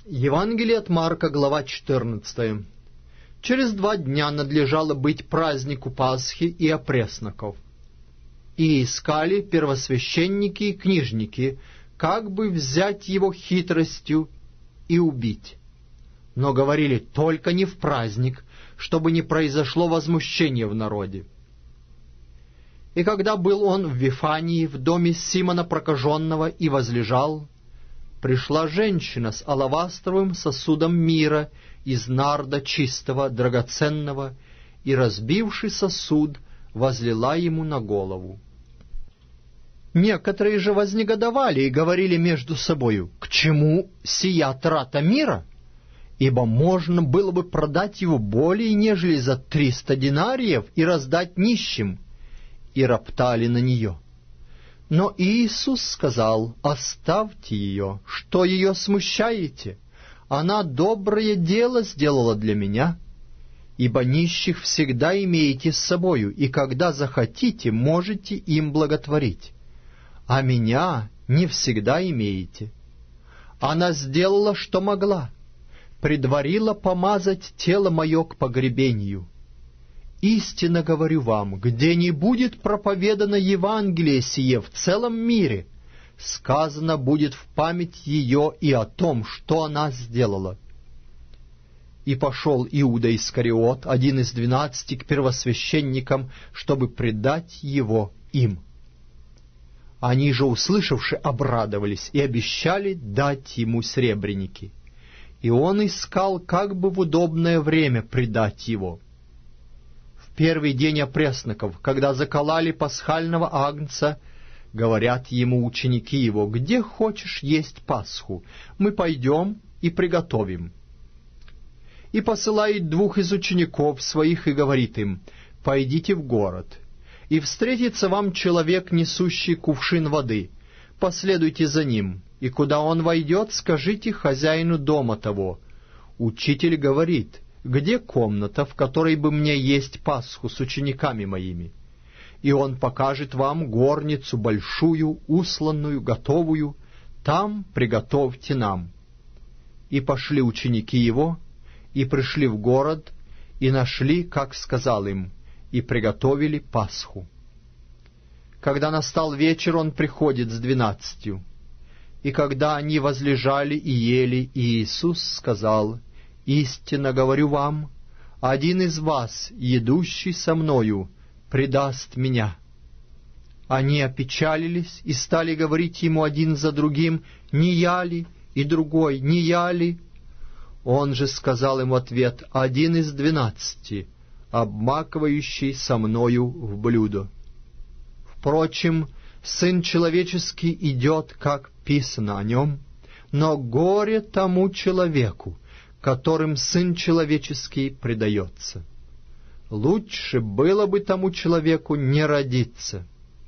Евангелие от Марка, глава 14. Через 2 дня надлежало быть празднику Пасхи и опресноков. И искали первосвященники и книжники, как бы взять его хитростью и убить. Но говорили: только не в праздник, чтобы не произошло возмущение в народе. И когда был он в Вифании, в доме Симона Прокаженного, и возлежал, пришла женщина с алавастровым сосудом мира из нарда чистого, драгоценного, и, разбивши сосуд, возлила ему на голову. Некоторые же вознегодовали и говорили между собою: к чему сия трата мира? Ибо можно было бы продать его более, нежели за 300 динариев и раздать нищим. И роптали на нее. Но Иисус сказал: оставьте ее, что ее смущаете? Она доброе дело сделала для меня. Ибо нищих всегда имеете с собою, и когда захотите, можете им благотворить. А меня не всегда имеете. Она сделала, что могла, предварила помазать тело мое к погребению. Истинно говорю вам, где не будет проповедано Евангелие сие в целом мире, сказано будет в память ее и о том, что она сделала. И пошел Иуда Искариот, один из 12, к первосвященникам, чтобы предать его им. Они же, услышавши, обрадовались и обещали дать ему сребреники. И он искал, как бы в удобное время предать его. В первый день опресноков, когда закололи пасхального агнца, говорят ему ученики его: где хочешь есть Пасху, мы пойдем и приготовим. И посылает 2 из учеников своих и говорит им: пойдите в город, и встретится вам человек, несущий кувшин воды, последуйте за ним, и куда он войдет, скажите хозяину дома того: учитель говорит, где комната, в которой бы мне есть Пасху с учениками моими? И он покажет вам горницу большую, усланную, готовую, там приготовьте нам. И пошли ученики его, и пришли в город, и нашли, как сказал им, и приготовили Пасху. Когда настал вечер, он приходит с 12. И когда они возлежали и ели, Иисус сказал: истинно говорю вам, один из вас, едущий со мною, предаст меня. Они опечалились и стали говорить ему один за другим: не я ли? И другой: не я ли? Он же сказал им в ответ: один из 12, обмакивающий со мною в блюдо. Впрочем, Сын Человеческий идет, как писано о нем, но горе тому человеку, которым Сын Человеческий предается. Лучше было бы тому человеку не родиться.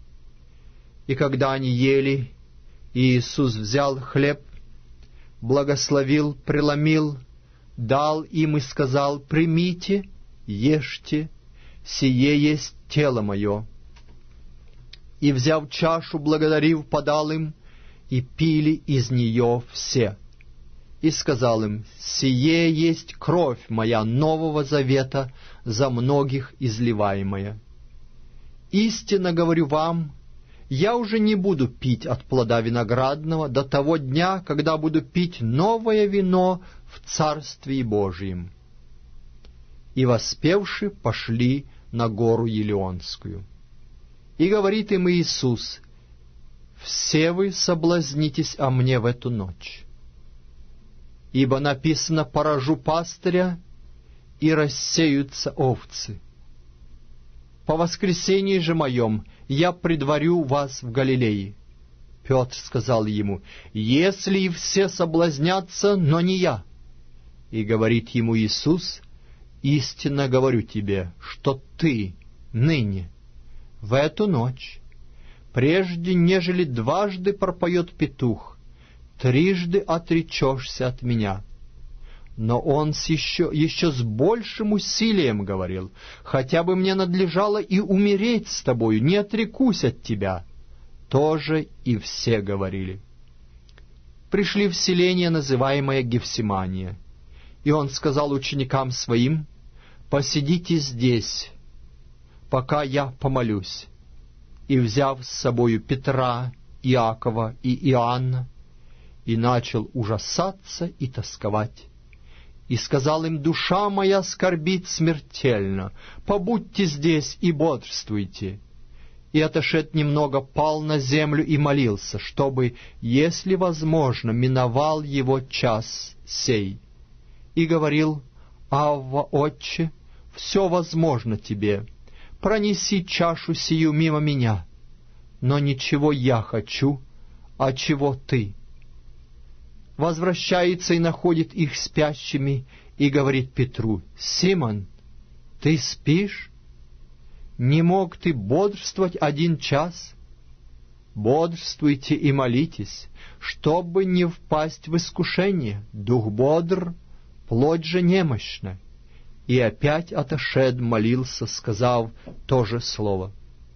И когда они ели, Иисус взял хлеб, благословил, преломил, дал им и сказал: примите, ешьте, сие есть тело мое. И, взяв чашу, благодарив, подал им, и пили из нее все. И сказал им: сие есть кровь моя нового завета, за многих изливаемая. Истинно говорю вам, я уже не буду пить от плода виноградного до того дня, когда буду пить новое вино в Царствии Божием. И воспевши, пошли на гору Елеонскую. И говорит им Иисус: все вы соблазнитесь о мне в эту ночь. Ибо написано: поражу пастыря, и рассеются овцы. По воскресении же моем я предварю вас в Галилее. Петр сказал ему: если и все соблазнятся, но не я. И говорит ему Иисус: истинно говорю тебе, что ты ныне, в эту ночь, прежде нежели 2 пропоет петух, 3 отречешься от меня. Но он еще с большим усилием говорил: хотя бы мне надлежало и умереть с тобою, не отрекусь от тебя. Тоже и все говорили. пришли в селение, называемое Гефсимания. И он сказал ученикам своим: «Посидите здесь, пока я помолюсь». И, взяв с собою Петра, Иакова и Иоанна, и начал ужасаться и тосковать. И сказал им: «Душа моя скорбит смертельно, побудьте здесь и бодрствуйте». И, отошед немного, пал на землю и молился, чтобы, если возможно, миновал его час сей. И говорил: «Авва, Отче, все возможно тебе, пронеси чашу сию мимо меня, но ничего я хочу, а чего ты». Возвращается и находит их спящими, и говорит Петру: «Симон, ты спишь? Не мог ты бодрствовать 1 час? Бодрствуйте и молитесь, чтобы не впасть в искушение. Дух бодр, плоть же немощна». И опять отошед молился, сказав то же слово.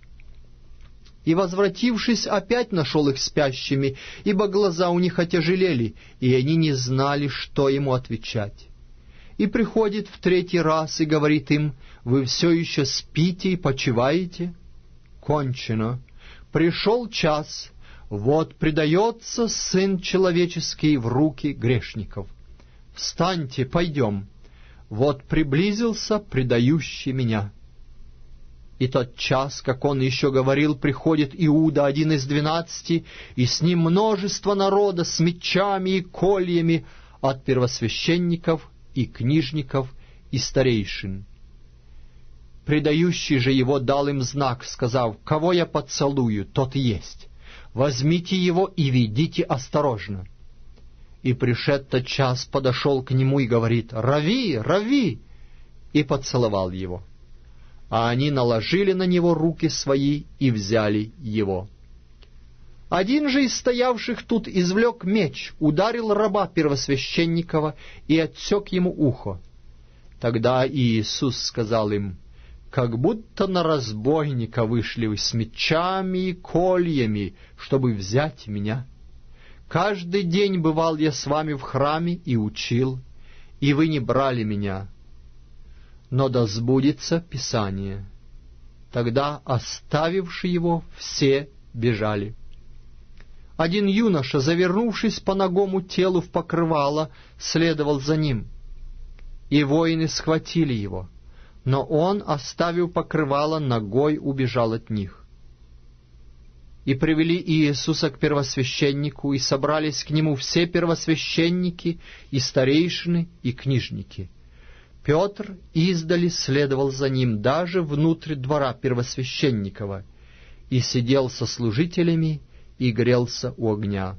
И, возвратившись, опять нашел их спящими, ибо глаза у них отяжелели, и они не знали, что ему отвечать. И приходит в 3-й раз и говорит им: «Вы все еще спите и почиваете? Кончено. Пришел час, вот предается Сын Человеческий в руки грешников. Встаньте, пойдем. Вот приблизился предающий меня». И тот час, как он еще говорил, приходит Иуда, 1 из 12, и с ним множество народа с мечами и кольями от первосвященников и книжников и старейшин. Предающий же его дал им знак, сказав: «Кого я поцелую, тот есть. Возьмите его и ведите осторожно». И пришед тот час, подошел к нему и говорит: «Рави, рави!» и поцеловал его. А они наложили на него руки свои и взяли его. Один же из стоявших тут извлек меч, ударил раба первосвященникова и отсек ему ухо. Тогда Иисус сказал им: «Как будто на разбойника вышли вы с мечами и кольями, чтобы взять меня. Каждый день бывал я с вами в храме и учил, и вы не брали меня. Но да сбудется Писание». Тогда, оставивши его, все бежали. Один юноша, завернувшись по нагому телу в покрывало, следовал за ним. И воины схватили его, но он, оставив покрывало, ногой убежал от них. И привели Иисуса к первосвященнику, и собрались к нему все первосвященники, и старейшины, и книжники. Петр издали следовал за ним даже внутрь двора первосвященникова, и сидел со служителями, и грелся у огня.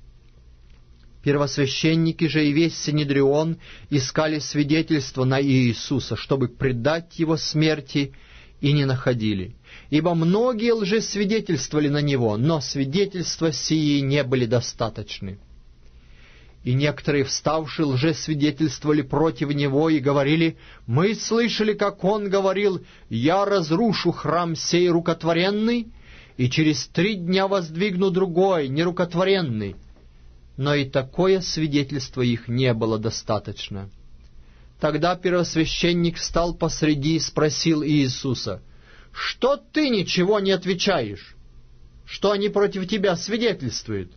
Первосвященники же и весь Синедрион искали свидетельства на Иисуса, чтобы предать его смерти, и не находили. Ибо многие лжесвидетельствовали на него, но свидетельства сии не были достаточны. И некоторые, вставшие, лжесвидетельствовали против него и говорили: «Мы слышали, как он говорил: я разрушу храм сей рукотворенный, и через 3 дня воздвигну другой, нерукотворенный». Но и такое свидетельство их не было достаточно. Тогда первосвященник встал посреди и спросил Иисуса: «Что ты ничего не отвечаешь? Что они против тебя свидетельствуют?»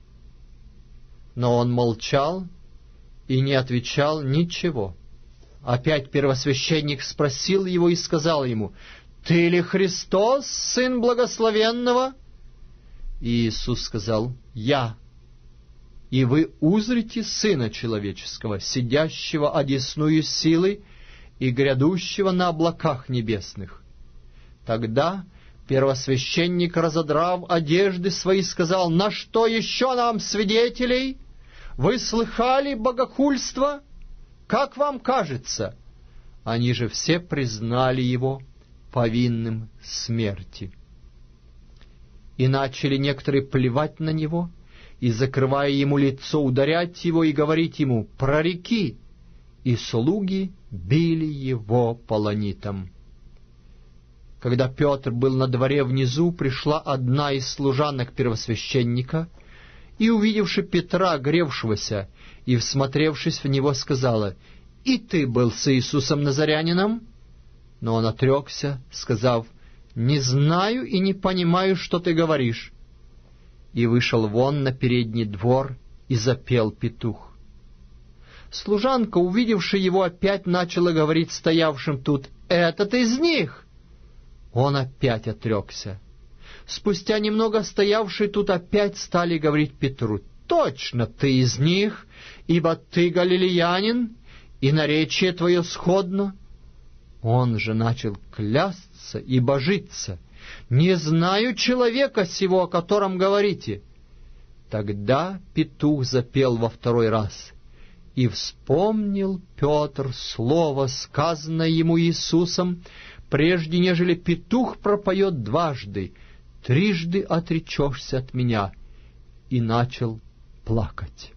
Но он молчал и не отвечал ничего. Опять первосвященник спросил его и сказал ему: «Ты ли Христос, Сын Благословенного?» И Иисус сказал: «Я. И вы узрите Сына Человеческого, сидящего одесную силы и грядущего на облаках небесных». Тогда первосвященник, разодрав одежды свои, сказал: «На что еще нам свидетелей? Вы слыхали богохульство? Как вам кажется?» Они же все признали его повинным смерти. И начали некоторые плевать на него, и, закрывая ему лицо, ударять его и говорить ему: «Прореки!» И слуги били его полонитом. Когда Петр был на дворе внизу, пришла одна из служанок первосвященника и, увидевши Петра, гревшегося, и, всмотревшись в него, сказала: «И ты был с Иисусом Назарянином?» Но он отрекся, сказав: «Не знаю и не понимаю, что ты говоришь». И вышел вон на передний двор, и запел петух. Служанка, увидевши его, опять начала говорить стоявшим тут: «Этот из них!» Он опять отрекся. Спустя немного стоявшие тут опять стали говорить Петру: «Точно ты из них, ибо ты галилеянин, и наречие твое сходно». Он же начал клясться и божиться: «Не знаю человека сего, о котором говорите». Тогда петух запел во второй раз, и вспомнил Петр слово, сказанное ему Иисусом, прежде нежели петух пропоет дважды: «Трижды отречешься от меня», и начал плакать.